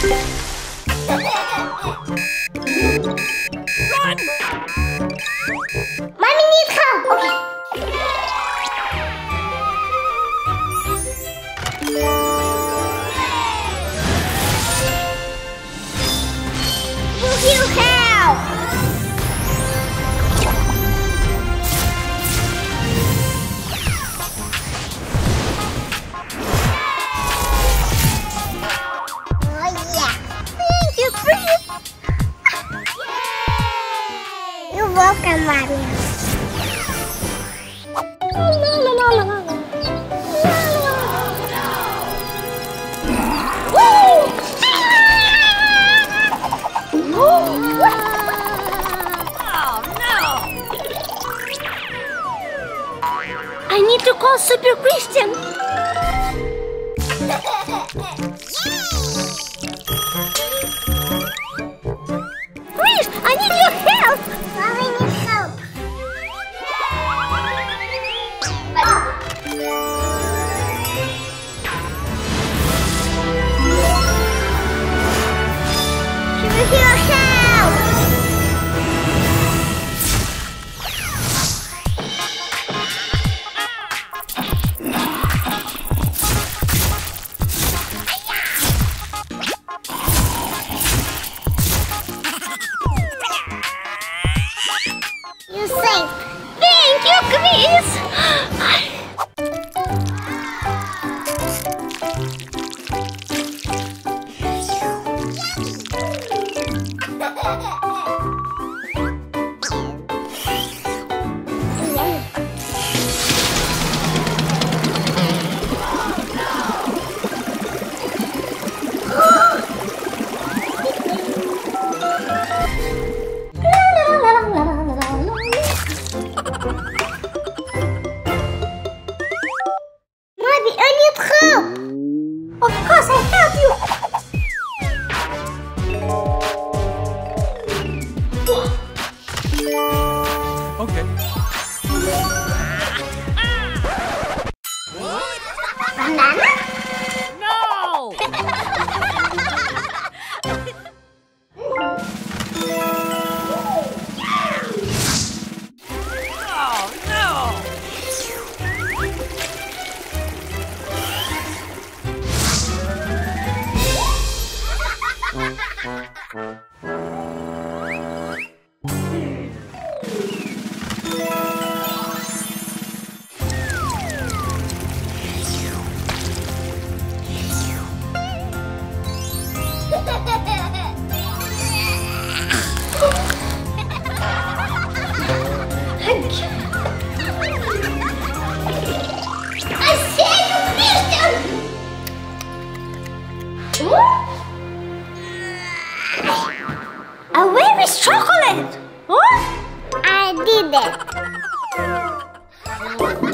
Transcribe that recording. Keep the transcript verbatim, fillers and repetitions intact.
Run! Mommy needs help. Okay. Will you help? Oh yeah. Thank you, Prince. You're welcome, Mommy. La, la, la, la, la. I need to call Super Christian. Chris, I need your help. Mommy needs help. Give me your help. You're safe. Thank you, Chris. Mommy, I need help. Of course, I help you. Okay. Banana? No! Oh, no! I said you missed him! Uh, where is chocolate? Huh? I did it.